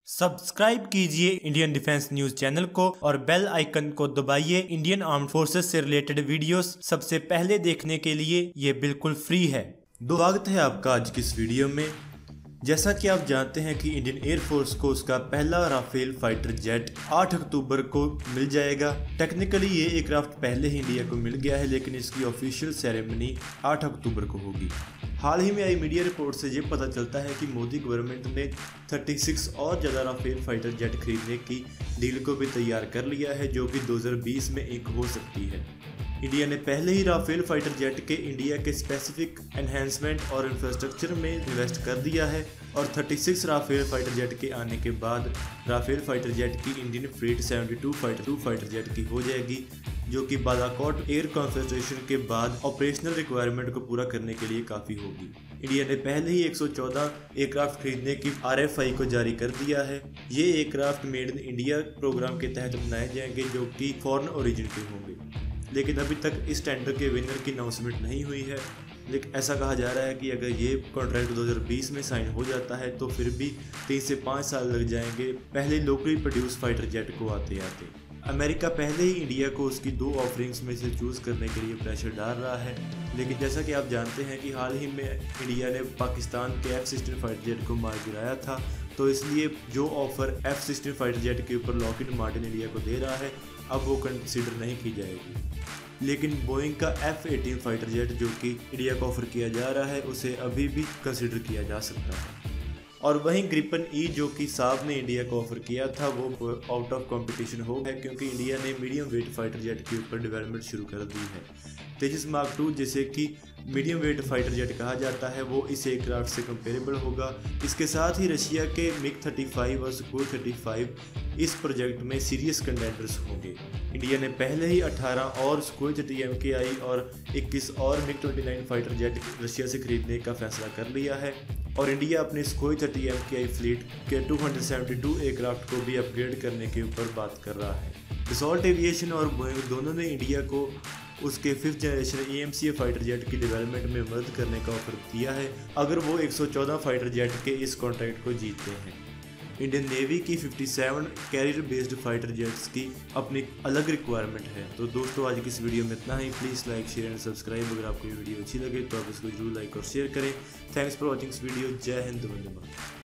Subscribe कीजिए Indian defence news channel को और बेल आइकन को दबाइए। इंडियन आर्म्ड फोर्सेस से रिलेटेड वीडियोस सबसे पहले देखने के लिए ये बिल्कुल फ्री है। स्वागत है आपका आज की इस वीडियो में। जैसा कि आप जानते हैं कि इंडियन एयरफोर्स को उसका पहला राफेल फाइटर जेट 8 अक्टूबर को मिल जाएगा। टेक्निकली ये एयरक्राफ्ट पहले ही इंडिया को मिल गया है, लेकिन इसकी ऑफिशियल सेरेमनी 8 अक्टूबर को होगी। हाल ही में आई मीडिया रिपोर्ट से ये पता चलता है कि मोदी गवर्नमेंट ने 36 और ज़्यादा राफेल फाइटर जेट खरीदने की डील को भी तैयार कर लिया है, जो कि 2020 में इंक हो सकती है। इंडिया ने पहले ही राफेल फाइटर जेट के इंडिया के स्पेसिफिक एनहेंसमेंट और इंफ्रास्ट्रक्चर में इन्वेस्ट कर दिया है और 36 राफेल फाइटर जेट के आने के बाद राफेल फाइटर जेट की इंडियन फ्लीट 72 फाइटर जेट की हो जाएगी, जो कि बालाकोट एयर कॉन्सेंट्रेशन के बाद ऑपरेशनल रिक्वायरमेंट को पूरा करने के लिए काफ़ी होगी। इंडिया ने पहले ही 114 एयरक्राफ्ट खरीदने की RFI को जारी कर दिया है। ये aircraft made in India programme के तहत बनाए जाएंगे, जो कि फॉरेन ओरिजिन के होंगे, लेकिन अभी तक इस टेंडर के विनर की अनाउंसमेंट नहीं हुई है। लेकिन ऐसा कहा जा रहा है कि अगर ये कॉन्ट्रैक्ट 2020 में साइन हो जाता है तो फिर भी 3 से 5 साल लग जाएंगे पहले लोकली प्रोड्यूस फाइटर जेट को आते आते। अमेरिका पहले ही इंडिया को उसकी 2 ऑफरिंग्स में से चूज़ करने के लिए प्रेशर डाल रहा है, लेकिन जैसा कि आप जानते हैं कि हाल ही में इंडिया ने पाकिस्तान के F-16 फाइटर जेट को मार गिराया था, तो इसलिए जो ऑफ़र F-16 फाइटर जेट के ऊपर लॉकहीड मार्टिन इंडिया को दे रहा है अब वो कंसिडर नहीं की जाएगी। लेकिन बोइंग का F-18 फाइटर जेट जो कि इंडिया को ऑफर किया जा रहा है उसे अभी भी कंसिडर किया जा सकता है। और वहीं ग्रिपन ई जो कि साहब ने इंडिया को ऑफर किया था वो आउट ऑफ कंपटीशन हो गया, क्योंकि इंडिया ने मीडियम वेट फाइटर जेट के ऊपर डेवलपमेंट शुरू कर दी है। तेजस मार्क 2 जिसे कि मीडियम वेट फाइटर जेट कहा जाता है वो इस एयरक्राफ्ट से कंपेरेबल होगा। इसके साथ ही रशिया के MiG-35 और सुखोई 35 इस प्रोजेक्ट में सीरियस कंटेंडर्स होंगे। इंडिया ने पहले ही 18 और सुखोई 30 MKI और 21 और MiG-29 फाइटर जेट रशिया से खरीदने का फैसला कर लिया है और इंडिया अपने सुखोई 30 MKI फ्लीट के 272 एयरक्राफ्ट को भी अपग्रेड करने के ऊपर बात कर रहा है। दसॉल्ट एविएशन और बोइंग दोनों ने इंडिया को उसके 5th generation EMCA fighter jet की डेवलपमेंट में मदद करने का ऑफर दिया है अगर वो 114 फाइटर जेट के इस कॉन्ट्रैक्ट को जीतते हैं। इंडियन नेवी की 57 कैरियर बेस्ड फाइटर जेट्स की अपनी अलग रिक्वायरमेंट है। तो दोस्तों आज की इस वीडियो में इतना ही। Please like share and subscribe. अगर आपको ये वीडियो अच्छी लगे तो आप इसको जरूर लाइक और शेयर करें। Thanks for watching this video. जय हिंद, वंदे मातरम।